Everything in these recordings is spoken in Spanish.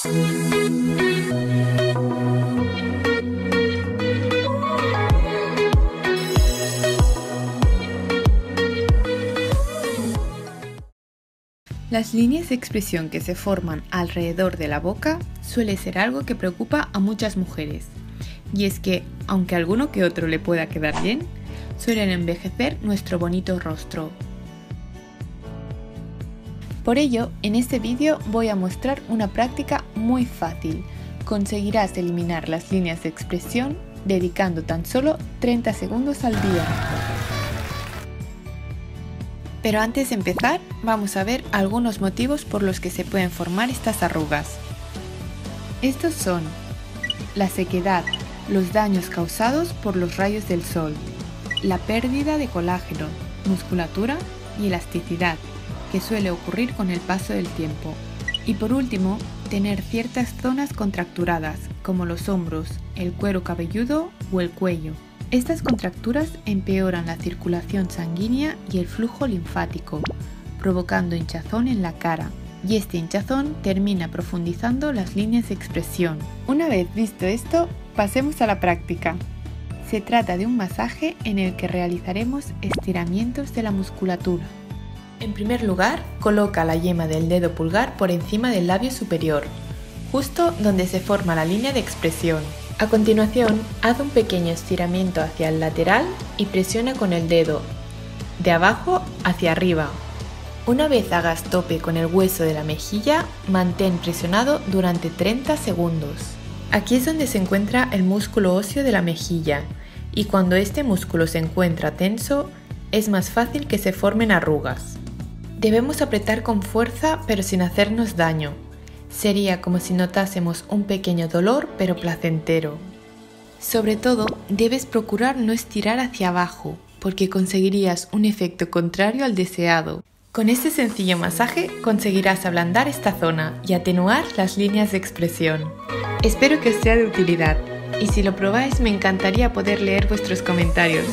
Las líneas de expresión que se forman alrededor de la boca suele ser algo que preocupa a muchas mujeres. Y es que, aunque a alguno que otro le pueda quedar bien, suelen envejecer nuestro bonito rostro. Por ello, en este vídeo voy a mostrar una práctica muy fácil. Conseguirás eliminar las líneas de expresión dedicando tan solo 30 segundos al día. Pero antes de empezar, vamos a ver algunos motivos por los que se pueden formar estas arrugas. Estos son la sequedad, los daños causados por los rayos del sol, la pérdida de colágeno, musculatura y elasticidad, que suele ocurrir con el paso del tiempo. Y por último, tener ciertas zonas contracturadas, como los hombros, el cuero cabelludo o el cuello. Estas contracturas empeoran la circulación sanguínea y el flujo linfático, provocando hinchazón en la cara, y este hinchazón termina profundizando las líneas de expresión. Una vez visto esto, pasemos a la práctica. Se trata de un masaje en el que realizaremos estiramientos de la musculatura. En primer lugar, coloca la yema del dedo pulgar por encima del labio superior, justo donde se forma la línea de expresión. A continuación, haz un pequeño estiramiento hacia el lateral y presiona con el dedo, de abajo hacia arriba. Una vez hagas tope con el hueso de la mejilla, mantén presionado durante 30 segundos. Aquí es donde se encuentra el músculo óseo de la mejilla, y cuando este músculo se encuentra tenso, es más fácil que se formen arrugas. Debemos apretar con fuerza pero sin hacernos daño. Sería como si notásemos un pequeño dolor pero placentero. Sobre todo, debes procurar no estirar hacia abajo, porque conseguirías un efecto contrario al deseado. Con este sencillo masaje conseguirás ablandar esta zona y atenuar las líneas de expresión. Espero que os sea de utilidad, y si lo probáis me encantaría poder leer vuestros comentarios.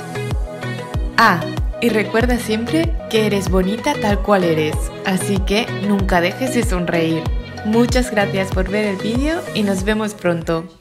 Y recuerda siempre que eres bonita tal cual eres, así que nunca dejes de sonreír. Muchas gracias por ver el vídeo y nos vemos pronto.